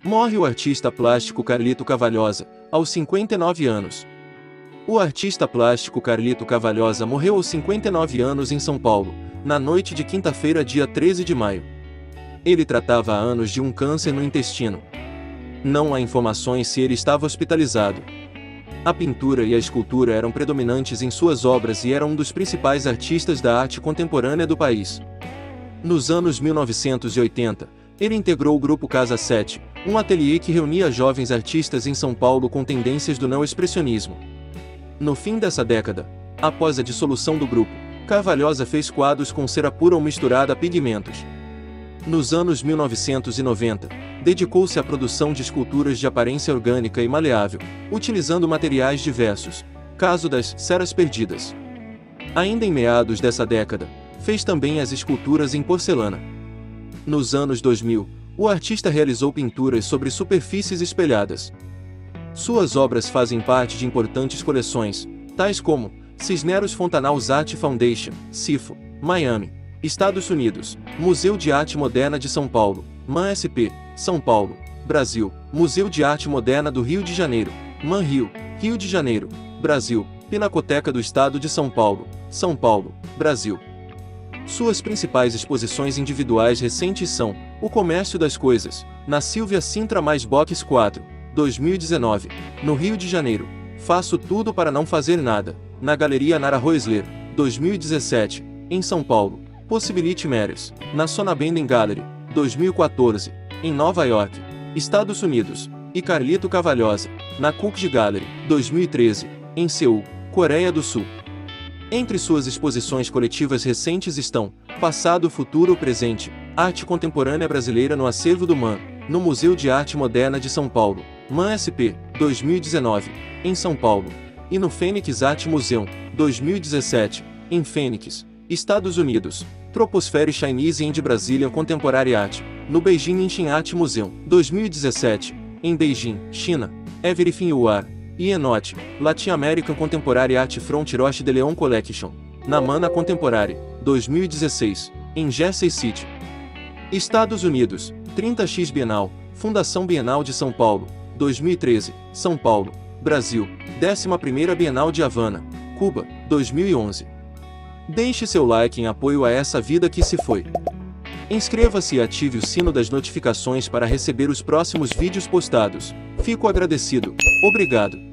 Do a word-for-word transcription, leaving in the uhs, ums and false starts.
Morre o artista plástico Carlito Cavalhosa, aos cinquenta e nove anos. O artista plástico Carlito Cavalhosa morreu aos cinquenta e nove anos em São Paulo, na noite de quinta-feira, dia treze de maio. Ele tratava há anos de um câncer no intestino. Não há informações se ele estava hospitalizado. A pintura e a escultura eram predominantes em suas obras e era um dos principais artistas da arte contemporânea do país. Nos anos mil novecentos e oitenta, ele integrou o grupo Casa sete, um ateliê que reunia jovens artistas em São Paulo com tendências do neo-expressionismo. No fim dessa década, após a dissolução do grupo, Cavalhosa fez quadros com cera pura ou misturada a pigmentos. Nos anos mil novecentos e noventa, dedicou-se à produção de esculturas de aparência orgânica e maleável, utilizando materiais diversos, caso das ceras perdidas. Ainda em meados dessa década, fez também as esculturas em porcelana. Nos anos dois mil, o artista realizou pinturas sobre superfícies espelhadas. Suas obras fazem parte de importantes coleções, tais como Cisneros Fontanals Art Foundation, CIFO, Miami, Estados Unidos, Museu de Arte Moderna de São Paulo, M A S P, São Paulo, Brasil, Museu de Arte Moderna do Rio de Janeiro, M A N Rio, Rio de Janeiro, Brasil, Pinacoteca do Estado de São Paulo, São Paulo, Brasil. Suas principais exposições individuais recentes são O Comércio das Coisas, na Silvia Sintra mais Box quatro, dois mil e dezenove, no Rio de Janeiro, Faço Tudo para Não Fazer Nada, na Galeria Nara Roesler, dois mil e dezessete, em São Paulo, Possibility Matters, na Sonabenden Gallery, dois mil e quatorze, em Nova York, Estados Unidos, e Carlito Cavalhosa, na Cooked Gallery, dois mil e treze, em Seul, Coreia do Sul. Entre suas exposições coletivas recentes estão Passado, Futuro, Presente, Arte Contemporânea Brasileira no Acervo do M A N, no Museu de Arte Moderna de São Paulo, M A S P, dois mil e dezenove, em São Paulo, e no Phoenix Art Museum, dois mil e dezessete, em Phoenix, Estados Unidos, Troposphère Chinese and Brazilian Contemporary Art, no Beijing Inchen Art Museum, dois mil e dezessete, em Beijing, China, Everything You Are, e Enote, Latin American Contemporary Art from Roche de Leon Collection, na Mana Contemporary, dois mil e dezesseis, em Jersey City, Estados Unidos, trinta X Bienal, Fundação Bienal de São Paulo, dois mil e treze, São Paulo, Brasil, décima primeira Bienal de Havana, Cuba, dois mil e onze. Deixe seu like em apoio a essa vida que se foi. Inscreva-se e ative o sino das notificações para receber os próximos vídeos postados. Fico agradecido. Obrigado.